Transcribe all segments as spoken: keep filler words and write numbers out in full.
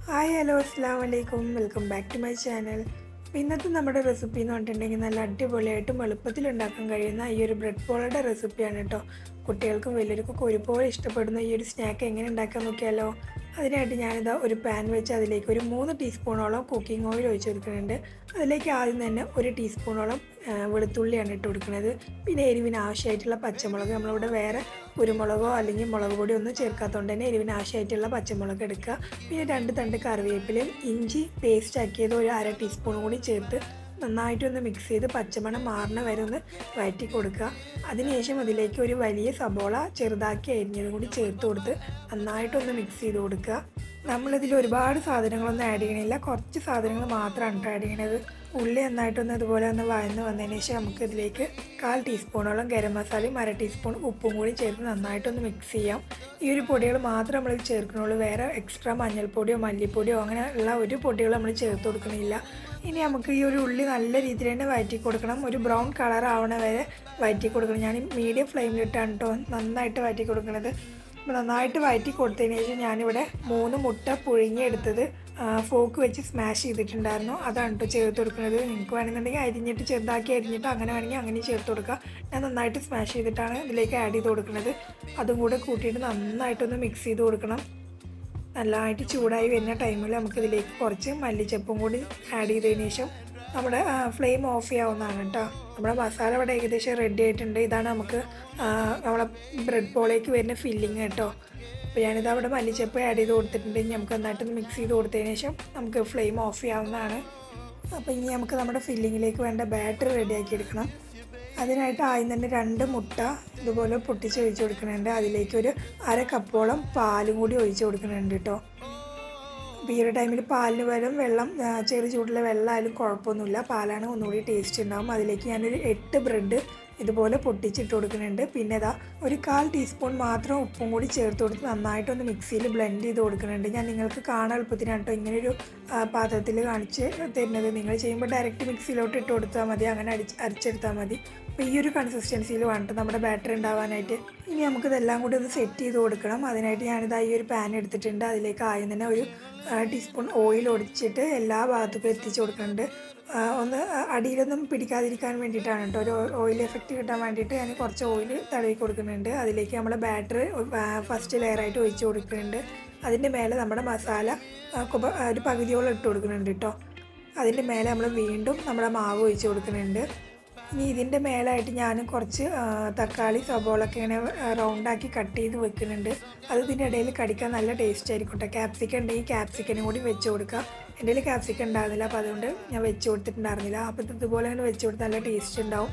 Hi hello അസ്സാം വലൈക്കും welcome back to my channel. അപ്പോൾ ഇന്നത്തെ നമ്മുടെ റെസിപ്പി എന്ന് പറഞ്ഞിട്ടുണ്ടെങ്കിൽ നല്ല അടിപൊളിയായിട്ടും എളുപ്പത്തിൽ ഉണ്ടാക്കാൻ കഴിയുന്ന ഈ ഒരു ബ്രെഡ് പോളയുടെ റെസിപ്പിയാണ് കേട്ടോ. കുട്ടികൾക്കും വലിയവർക്കൊക്കെ ഒരുപോലെ ഇഷ്ടപ്പെടുന്ന ഈ ഒരു സ്നാക്ക് എങ്ങനെ ഉണ്ടാക്കാൻ നോക്കിയാലോ. അതിനായിട്ട് ഞാനിതാ ഒരു പാൻ വെച്ച് അതിലേക്ക് ഒരു മൂന്ന് ടീസ്പൂണോളം കുക്കിംഗ് ഓയിൽ ഒഴിച്ച് കൊടുക്കുന്നുണ്ട്. അതിലേക്ക് ആദ്യം തന്നെ ഒരു ടീസ്പൂണോളം വെളുത്തുള്ളിയാണ് ഇട്ട് കൊടുക്കുന്നത്. പിന്നെ എരിവിന് ആവശ്യമായിട്ടുള്ള പച്ചമുളക്, നമ്മളിവിടെ വേറെ കുരുമുളകോ അല്ലെങ്കിൽ മുളക് പൊടിയോ ഒന്നും ചേർക്കാത്തതുകൊണ്ട് തന്നെ എരിവിന് ആവശ്യമായിട്ടുള്ള പച്ചമുളക് എടുക്കുക. പിന്നെ രണ്ട് തണ്ട് കറിവേപ്പിലയും ഇഞ്ചി പേസ്റ്റ് ആക്കിയത് ഒരു അര ടീസ്പൂൺ കൂടി ചേർത്ത് നന്നായിട്ടൊന്ന് മിക്സ് ചെയ്ത് പച്ചമണം മാറണ വരെ ഒന്ന് വഴറ്റി കൊടുക്കുക. അതിനുശേഷം അതിലേക്ക് ഒരു വലിയ സബോള ചെറുതാക്കി അരിഞ്ഞതും കൂടി ചേർത്ത് കൊടുത്ത് നന്നായിട്ടൊന്ന് മിക്സ് ചെയ്ത് കൊടുക്കുക. നമ്മളിതിൽ ഒരുപാട് സാധനങ്ങളൊന്നും ആഡ് ചെയ്യണില്ല, കുറച്ച് സാധനങ്ങൾ മാത്രമാണ് ആഡ് ചെയ്യണത്. ഉള്ളി നന്നായിട്ടൊന്ന് ഇതുപോലെ ഒന്ന് വഴന്ന് വന്നതിന് ശേഷം നമുക്ക് ഇതിലേക്ക് കാൽ ടീസ്പൂണോളം ഗരം മസാലയും അര ടീസ്പൂൺ ഉപ്പും കൂടി ചേർത്ത് നന്നായിട്ടൊന്ന് മിക്സ് ചെയ്യാം. ഈ ഒരു പൊടികൾ മാത്രം നമ്മൾ ചേർക്കണുള്ളൂ, വേറെ എക്സ്ട്രാ മഞ്ഞൾപ്പൊടിയോ മല്ലിപ്പൊടിയോ അങ്ങനെ ഉള്ള ഒരു പൊടികൾ നമ്മൾ ചേർത്ത് കൊടുക്കണില്ല. ഇനി നമുക്ക് ഈ ഒരു ഉള്ളി നല്ല രീതിയിൽ തന്നെ വഴറ്റി കൊടുക്കണം, ഒരു ബ്രൗൺ കളർ ആവണ വരെ വഴറ്റി കൊടുക്കണം. ഞാൻ മീഡിയം ഫ്ലെയിമിലിട്ടാണ് കേട്ടോ നന്നായിട്ട് വഴറ്റി കൊടുക്കുന്നത്. അപ്പോൾ നന്നായിട്ട് വഴറ്റി കൊടുത്തതിന് ശേഷം ഞാനിവിടെ മൂന്ന് മുട്ട പുഴുങ്ങിയെടുത്തത് ഫോക്ക് വെച്ച് സ്മാഷ് ചെയ്തിട്ടുണ്ടായിരുന്നു, അതാണ് കേട്ടോ ചേർത്ത് കൊടുക്കുന്നത്. നിങ്ങൾക്ക് വേണമെന്നുണ്ടെങ്കിൽ അരിഞ്ഞിട്ട് ചെറുതാക്കി അരിഞ്ഞിട്ട് അങ്ങനെ വേണമെങ്കിൽ അങ്ങനെ ചേർത്ത് കൊടുക്കുക. ഞാൻ നന്നായിട്ട് സ്മാഷ് ചെയ്തിട്ടാണ് ഇതിലേക്ക് ആഡ് ചെയ്ത് കൊടുക്കുന്നത്. അതും കൂടെ കൂട്ടിയിട്ട് നന്നായിട്ടൊന്ന് മിക്സ് ചെയ്ത് കൊടുക്കണം. നല്ലതായിട്ട് ചൂടായി വരുന്ന ടൈമിൽ നമുക്കിതിലേക്ക് കുറച്ച് മല്ലിച്ചപ്പും കൂടി ആഡ് ചെയ്തതിന് ശേഷം നമ്മുടെ ഫ്ലെയിം ഓഫ് ചെയ്യാവുന്നതാണ് കേട്ടോ. നമ്മുടെ മസാല ഇവിടെ ഏകദേശം റെഡി ആയിട്ടുണ്ട്. ഇതാണ് നമുക്ക് നമ്മളെ ബ്രെഡ് പോളേക്ക് വരുന്ന ഫില്ലിങ് കേട്ടോ. അപ്പോൾ ഞാനിത് അവിടെ മല്ലിച്ചപ്പ് ആഡ് ചെയ്ത് കൊടുത്തിട്ടുണ്ടെങ്കിൽ നമുക്ക് നന്നായിട്ടൊന്ന് മിക്സ് ചെയ്ത് കൊടുത്തതിന് ശേഷം നമുക്ക് ഫ്ലെയിം ഓഫ് ചെയ്യാവുന്നതാണ്. അപ്പോൾ ഇനി നമുക്ക് നമ്മുടെ ഫില്ലിങ്ങിലേക്ക് വേണ്ട ബാറ്റർ റെഡിയാക്കി എടുക്കണം. അതിനായിട്ട് ആദ്യം തന്നെ രണ്ട് മുട്ട ഇതുപോലെ പൊട്ടിച്ച് ഒഴിച്ച് കൊടുക്കുന്നുണ്ട്. അതിലേക്ക് ഒരു അര കപ്പോളം പാലും കൂടി ഒഴിച്ച് കൊടുക്കുന്നുണ്ട് കേട്ടോ. അപ്പോൾ ഈ ഒരു ടൈമിൽ പാലിന് പകരം വെള്ളം, ചെറു ചൂടുള്ള വെള്ളമായാലും കുഴപ്പമൊന്നുമില്ല, പാലാണ് ഒന്നുകൂടി ടേസ്റ്റ് ഉണ്ടാകും. അതിലേക്ക് ഞാനൊരു എട്ട് ബ്രെഡ് ഇതുപോലെ പൊട്ടിച്ചിട്ട് കൊടുക്കുന്നുണ്ട്. പിന്നെ ഇതാ ഒരു കാൽ ടീസ്പൂൺ മാത്രം ഉപ്പും കൂടി ചേർത്ത് കൊടുത്ത് നന്നായിട്ടൊന്ന് മിക്സിയിൽ ബ്ലെൻഡ് ചെയ്ത് കൊടുക്കുന്നുണ്ട്. ഞാൻ നിങ്ങൾക്ക് കാണാൻ എളുപ്പത്തിനാണ് കേട്ടോ ഇങ്ങനൊരു പാത്രത്തിൽ കാണിച്ച് തരുന്നത്. നിങ്ങൾ ചെയ്യുമ്പോൾ ഡയറക്റ്റ് മിക്സിയിലോട്ട് ഇട്ട് കൊടുത്താൽ മതി, അങ്ങനെ അടിച്ച് അരച്ചെടുത്താൽ മതി. അപ്പോൾ ഈ ഒരു കൺസിസ്റ്റൻസിയിൽ വേണ്ട നമ്മുടെ ബാറ്റർ ഉണ്ടാവാനായിട്ട്. ഇനി നമുക്കിതെല്ലാം കൂടി ഒന്ന് സെറ്റ് ചെയ്ത് കൊടുക്കണം. അതിനായിട്ട് ഞാനിതാ ഈ ഒരു പാൻ എടുത്തിട്ടുണ്ട്. അതിലേക്ക് ആദ്യം തന്നെ ഒരു ടീസ്പൂൺ ഓയിൽ ഒടിച്ചിട്ട് എല്ലാ ഭാഗത്തേക്കും എത്തിച്ച് കൊടുക്കുന്നുണ്ട്. ഒന്ന് അടിയിലൊന്നും പിടിക്കാതിരിക്കാൻ വേണ്ടിയിട്ടാണ് കേട്ടോ, ഒരു ഓയിൽ എഫക്റ്റ് കിട്ടാൻ വേണ്ടിയിട്ട് ഞാൻ കുറച്ച് ഓയിൽ തടവി കൊടുക്കുന്നുണ്ട്. അതിലേക്ക് നമ്മൾ ബാറ്റർ ഫസ്റ്റ് ലെയറായിട്ട് ഒഴിച്ച് കൊടുക്കുന്നുണ്ട്. അതിൻ്റെ മേലെ നമ്മുടെ മസാല ഒരു പകുതിയോളം ഇട്ട് കൊടുക്കുന്നുണ്ട് കേട്ടോ. അതിൻ്റെ മേലെ നമ്മൾ വീണ്ടും നമ്മുടെ മാവ് ഒഴിച്ച് കൊടുക്കുന്നുണ്ട്. ഇനി ഇതിൻ്റെ മേലായിട്ട് ഞാൻ കുറച്ച് തക്കാളി സബോളൊക്കെ ഇങ്ങനെ റൗണ്ടാക്കി കട്ട് ചെയ്ത് വെക്കുന്നുണ്ട്. അത് ഇതിൻ്റെ ഇടയിൽ കടിക്കാൻ നല്ല ടേസ്റ്റ് ആയിരിക്കും കേട്ടോ. ക്യാപ്സിക്കം ഉണ്ടെങ്കിൽ ക്യാപ്സിക്കനും കൂടി വെച്ച് കൊടുക്കുക. എൻ്റെ കയ്യിൽ ക്യാപ്സിക്കം ഉണ്ടായിരുന്നില്ല, അപ്പോൾ അതുകൊണ്ട് ഞാൻ വെച്ച് കൊടുത്തിട്ടുണ്ടായിരുന്നില്ല. അപ്പോൾ ഇതുപോലെ തന്നെ വെച്ച് കൊടുത്താൽ നല്ല ടേസ്റ്റ് ഉണ്ടാവും.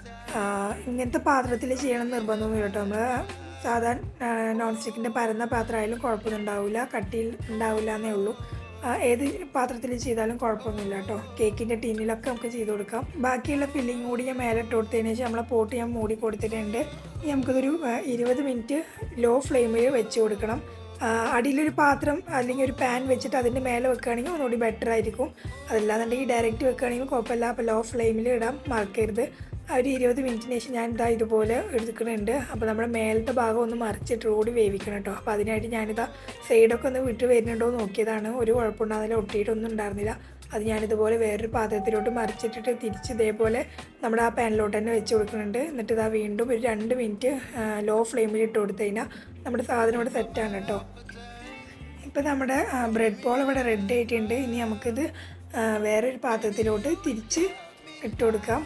ഇങ്ങനത്തെ പാത്രത്തിൽ ചെയ്യണം നിർബന്ധമൊന്നും കേട്ടോ. നമ്മൾ സാധാരണ നോൺ സ്റ്റിക്കിൻ്റെ പരന്ന പാത്രമായാലും കുഴപ്പമൊന്നും ഉണ്ടാവില്ല, കട്ടിയിൽ ഉണ്ടാവില്ല എന്നേ ഉള്ളൂ. ഏത് പാത്രത്തിൽ ചെയ്താലും കുഴപ്പമൊന്നുമില്ല കേട്ടോ. കേക്കിൻ്റെ ടിന്നിലൊക്കെ നമുക്ക് ചെയ്ത് കൊടുക്കാം. ബാക്കിയുള്ള ഫില്ലിങ് കൂടി ഞാൻ മേലെ ഇട്ട് കൊടുത്തതിന് ശേഷം നമ്മളെ പോട്ട് ഞാൻ മൂടി കൊടുത്തിട്ടുണ്ട്. ഇനി നമുക്കിതൊരു ഇരുപത് മിനിറ്റ് ലോ ഫ്ലെയിമിൽ വെച്ച് കൊടുക്കണം. അടിയിലൊരു പാത്രം അല്ലെങ്കിൽ ഒരു പാൻ വെച്ചിട്ട് അതിൻ്റെ മേലെ വെക്കുകയാണെങ്കിൽ ഒന്നുകൂടി ബെറ്റർ ആയിരിക്കും. അതല്ലാന്നുണ്ടെങ്കിൽ ഡയറക്റ്റ് വെക്കുകയാണെങ്കിൽ കുഴപ്പമില്ല. അപ്പോൾ ലോ ഫ്ലെയിമിൽ ഇടാൻ മറക്കരുത്. ഒരു ഇരുപത് മിനിറ്റിന് ശേഷം ഞാൻ ഇതാ ഇതുപോലെ എടുക്കുന്നുണ്ട്. അപ്പോൾ നമ്മുടെ മേലത്തെ ഭാഗം ഒന്ന് മറിച്ചിട്ട് കൂടി വേവിക്കണം കേട്ടോ. അപ്പോൾ അതിനായിട്ട് ഞാനിതാ സൈഡൊക്കെ ഒന്ന് വിട്ട് വരുന്നുണ്ടോ എന്ന് നോക്കിയതാണ്. ഒരു കുഴപ്പമുണ്ടാകുന്നില്ല, ഒട്ടിയിട്ടൊന്നും ഉണ്ടായിരുന്നില്ല. അത് ഞാനിതുപോലെ വേറൊരു പാത്രത്തിലോട്ട് മറിച്ചിട്ടിട്ട് തിരിച്ച് ഇതേപോലെ നമ്മുടെ ആ പാനിലോട്ട് തന്നെ വെച്ച് കൊടുക്കുന്നുണ്ട്. എന്നിട്ട് ഇതാ വീണ്ടും ഒരു രണ്ട് മിനിറ്റ് ലോ ഫ്ലെയിമിൽ ഇട്ട് കൊടുത്തു കഴിഞ്ഞാൽ നമ്മുടെ സാധനം ഇവിടെ സെറ്റാണ് കേട്ടോ. ഇപ്പോൾ നമ്മുടെ ബ്രെഡ് പോൾ ഇവിടെ റെഡി ആയിട്ടുണ്ട്. ഇനി നമുക്കിത് വേറൊരു പാത്രത്തിലോട്ട് തിരിച്ച് ഇട്ട് കൊടുക്കാം.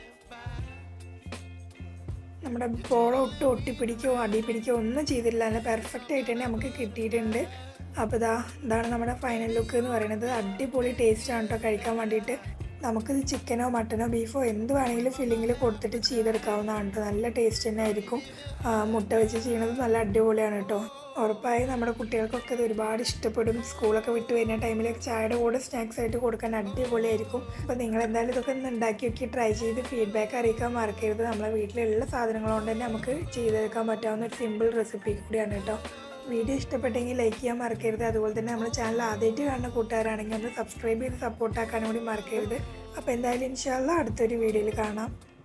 നമ്മുടെ പോളം ഒട്ട് ഒട്ടിപ്പിടിക്കുകയോ അടി പിടിക്കുകയോ ഒന്നും ചെയ്തിട്ടില്ല, നല്ല പെർഫെക്റ്റ് ആയിട്ട് തന്നെ നമുക്ക് കിട്ടിയിട്ടുണ്ട്. അപ്പോൾ ഇതാ ഇതാണ് നമ്മുടെ ഫൈനൽ ലുക്ക് എന്ന് പറയുന്നത്. അടിപൊളി ടേസ്റ്റാണ് കേട്ടോ കഴിക്കാൻ വേണ്ടിയിട്ട്. നമുക്കിത് ചിക്കനോ മട്ടനോ ബീഫോ എന്ത് വേണമെങ്കിലും ഫില്ലിങ്ങിൽ കൊടുത്തിട്ട് ചെയ്തെടുക്കാവുന്നതാണ് കേട്ടോ. നല്ല ടേസ്റ്റ് തന്നെ ആയിരിക്കും. മുട്ട വെച്ച് ചെയ്യണത് നല്ല അടിപൊളിയാണ് കേട്ടോ. ഉറപ്പായും നമ്മുടെ കുട്ടികൾക്കൊക്കെ ഇത് ഒരുപാട് ഇഷ്ടപ്പെടും. സ്കൂളൊക്കെ വിട്ട് വരുന്ന ടൈമിലൊക്കെ ചായയുടെ കൂടെ സ്നാക്സ് ആയിട്ട് കൊടുക്കാൻ അടിപൊളിയായിരിക്കും. അപ്പോൾ നിങ്ങൾ എന്തായാലും ഇതൊക്കെ ഒന്ന് ഉണ്ടാക്കി നോക്കി ട്രൈ ചെയ്ത് ഫീഡ്ബാക്ക് അറിയിക്കാൻ മറക്കരുത്. നമ്മളെ വീട്ടിലുള്ള സാധനങ്ങൾ കൊണ്ട് തന്നെ നമുക്ക് ചെയ്തെടുക്കാൻ പറ്റാവുന്ന ഒരു സിമ്പിൾ റെസിപ്പി കൂടിയാണ് കേട്ടോ. വീഡിയോ ഇഷ്ടപ്പെട്ടെങ്കിൽ ലൈക്ക് ചെയ്യാൻ മറക്കരുത്. അതുപോലെ തന്നെ നമ്മുടെ ചാനൽ ആദ്യമായിട്ട് കാണുന്ന കൂട്ടുകാരാണെങ്കിൽ ഒന്ന് സബ്സ്ക്രൈബ് ചെയ്ത് സപ്പോർട്ടാക്കാനും കൂടി മറക്കരുത്. അപ്പോൾ എന്തായാലും ഇൻഷാ അല്ലാഹ് അടുത്തൊരു വീഡിയോയിൽ കാണാം.